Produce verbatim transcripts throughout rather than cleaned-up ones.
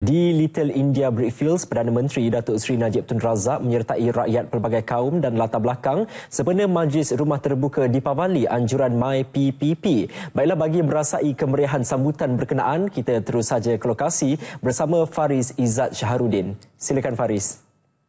Di Little India Brickfields, Perdana Menteri Datuk Seri Najib Tun Razak menyertai rakyat pelbagai kaum dan latar belakang sempena Majlis Rumah Terbuka Deepavali anjuran My P P P. Baiklah, bagi merasai kemeriahan sambutan berkenaan, kita terus saja ke lokasi bersama Faris Izzat Syahrudin. Silakan Faris.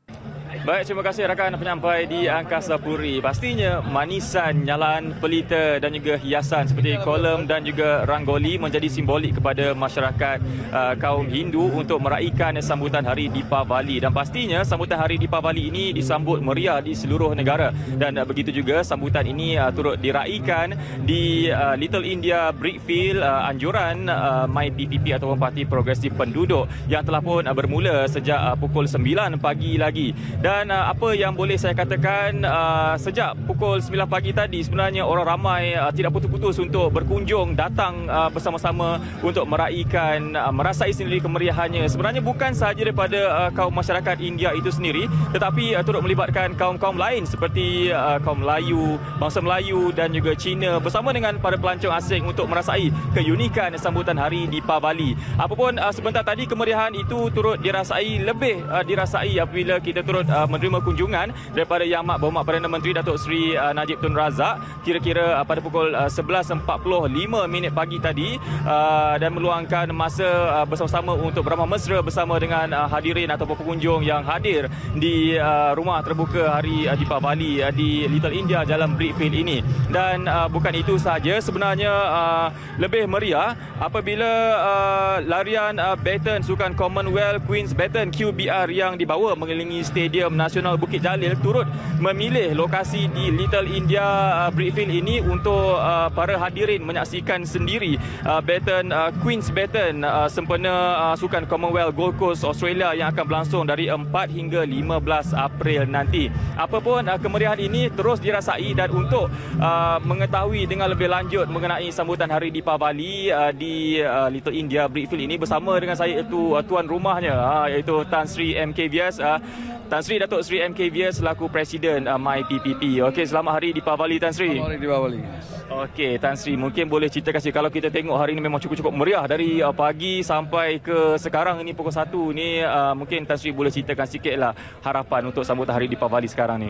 Baik, terima kasih rakan penyampai di Angkasa Puri. Pastinya manisan, nyalaan, pelita dan juga hiasan seperti kolom dan juga ranggoli menjadi simbolik kepada masyarakat uh, kaum Hindu untuk meraihkan sambutan Hari Deepavali. Dan pastinya sambutan Hari Deepavali ini disambut meriah di seluruh negara. Dan uh, begitu juga sambutan ini uh, turut diraihkan di uh, Little India Brickfield uh, anjuran uh, My P P P ataupun Parti Progresif Penduduk yang telah pun uh, bermula sejak uh, pukul sembilan pagi lagi. Dan Dan uh, apa yang boleh saya katakan, uh, sejak pukul sembilan pagi tadi sebenarnya orang ramai uh, tidak putus-putus untuk berkunjung, datang uh, bersama-sama untuk meraihkan, uh, merasai sendiri kemeriahannya. Sebenarnya bukan sahaja daripada uh, kaum masyarakat India itu sendiri, tetapi uh, turut melibatkan kaum-kaum lain seperti uh, kaum Melayu, bangsa Melayu dan juga Cina bersama dengan para pelancong asing untuk merasai keunikan sambutan Hari Deepavali. Apapun uh, sebentar tadi kemeriahan itu turut dirasai, lebih uh, dirasai apabila kita turut uh, menerima kunjungan daripada Yang Amat Berhormat Perdana Menteri Datuk Seri uh, Najib Tun Razak kira-kira uh, pada pukul uh, sebelas empat puluh lima minit pagi tadi uh, dan meluangkan masa uh, bersama-sama untuk beramah mesra bersama dengan uh, hadirin ataupun pengunjung yang hadir di uh, rumah terbuka Hari uh, Deepavali uh, di Little India Jalan Brickfield ini. Dan uh, bukan itu sahaja, sebenarnya uh, lebih meriah apabila uh, larian uh, baton Sukan Commonwealth Queen's Baton Q B R yang dibawa mengelilingi Stadium Nasional Bukit Jalil turut memilih lokasi di Little India uh, Brickfield ini untuk uh, para hadirin menyaksikan sendiri uh, baton uh, Queen's Baton uh, sempena uh, Sukan Commonwealth Gold Coast Australia yang akan berlangsung dari empat hingga lima belas April nanti. Apapun uh, kemeriahan ini terus dirasai, dan untuk uh, mengetahui dengan lebih lanjut mengenai sambutan Hari Deepavali uh, di uh, Little India Brickfield ini bersama dengan saya iaitu uh, tuan rumahnya uh, iaitu Tan Sri M K V S. uh, Tan Sri Datuk Sri M K V S selaku Presiden uh, My P P P. Okey, selamat Hari Deepavali Tan Sri. Selamat Hari Deepavali. Okey, Tan Sri, mungkin boleh ceritakan sikit, kalau kita tengok hari ini memang cukup-cukup meriah dari uh, pagi sampai ke sekarang ini pukul satu ni, uh, mungkin Tan Sri boleh ceritakan sikitlah harapan untuk sambutan Hari Deepavali sekarang ni.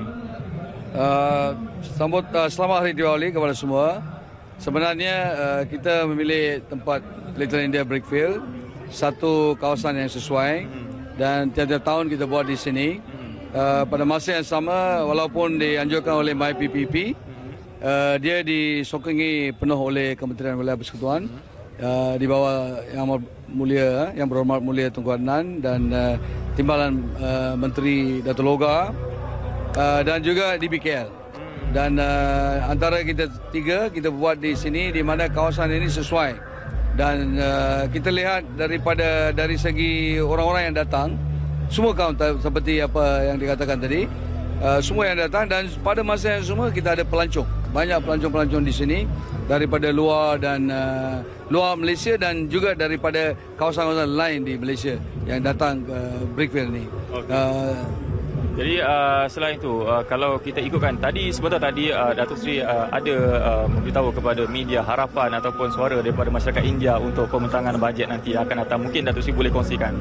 Uh, sambut uh, selamat Hari Deepavali kepada semua. Sebenarnya uh, kita memilih tempat Little India Brickfield, satu kawasan yang sesuai. Hmm. Dan tiap-tiap tahun kita buat di sini. Uh, pada masa yang sama, walaupun dianjurkan oleh My P P P, uh, dia disokongi penuh oleh Kementerian Wilayah Persekutuan uh, di bawah Yang Amat Mulia, Yang Berhormat Mulia Tunku Adnan dan uh, Timbalan uh, Menteri Dato' Loga uh, dan juga di B K L. Dan uh, antara kita tiga, kita buat di sini di mana kawasan ini sesuai. Dan uh, kita lihat daripada dari segi orang-orang yang datang, semua kaum seperti apa yang dikatakan tadi, uh, semua yang datang, dan pada masa yang sama kita ada pelancong, banyak pelancong-pelancong di sini daripada luar dan uh, luar Malaysia dan juga daripada kawasan-kawasan lain di Malaysia yang datang ke Brickfield ni. Okay. Uh, Jadi uh, selain itu, uh, kalau kita ikutkan tadi, sebentar tadi uh, Datuk Seri uh, ada uh, memberitahu kepada media harapan ataupun suara daripada masyarakat India untuk pembentangan bajet nanti akan datang. Mungkin Datuk Seri boleh kongsikan.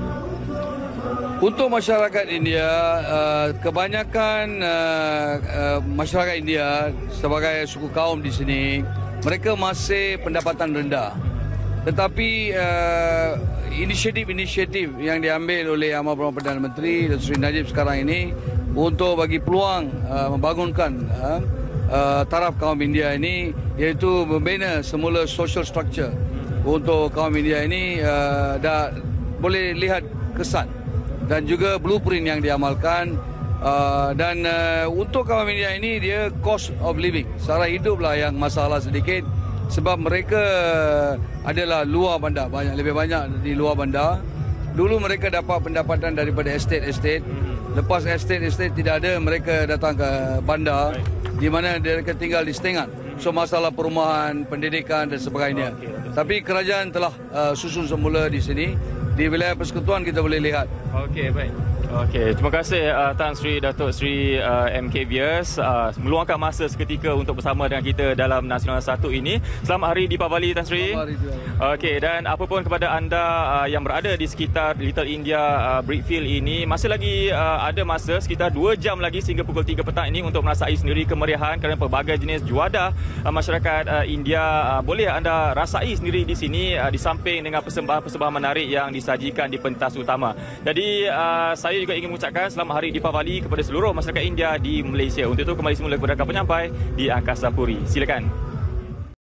Untuk masyarakat India, uh, kebanyakan uh, uh, masyarakat India sebagai suku kaum di sini, mereka masih pendapatan rendah. Tetapi uh, inisiatif-inisiatif yang diambil oleh Yang Amat Berhormat Perdana Menteri Datuk Seri Najib sekarang ini untuk bagi peluang uh, membangunkan uh, uh, taraf kaum India ini, iaitu membina semula social structure untuk kaum India ini, uh, dah boleh lihat kesan dan juga blueprint yang diamalkan. Uh, dan uh, untuk kaum India ini, dia cost of living, sara hiduplah yang masalah sedikit. Sebab mereka adalah luar bandar, banyak lebih banyak di luar bandar. Dulu mereka dapat pendapatan daripada estate-estate. Lepas estate-estate tidak ada, mereka datang ke bandar di mana mereka tinggal di setengan. So masalah perumahan, pendidikan dan sebagainya. Tapi kerajaan telah uh, susun semula di sini. Di wilayah persekutuan kita boleh lihat. Okey, baik. Okey, terima kasih uh, Tan Sri Datuk Sri uh, M K Vyas uh, meluangkan masa seketika untuk bersama dengan kita dalam Nasional satu ini. Selamat Hari Deepavali Tan Sri. Selamat Hari Deepavali. Okey, dan apapun kepada anda uh, yang berada di sekitar Little India uh, Brickfield ini, masih lagi uh, ada masa sekitar dua jam lagi sehingga pukul tiga petang ini untuk merasai sendiri kemeriahan kerana pelbagai jenis juadah uh, masyarakat uh, India uh, boleh anda rasai sendiri di sini uh, di samping dengan persembahan-persembahan menarik yang disajikan di pentas utama. Jadi uh, saya juga ingin mengucapkan selamat Hari Deepavali kepada seluruh masyarakat India di Malaysia. Untuk itu kembali semula kepada rakan penyampai di Angkasa Puri. Silakan.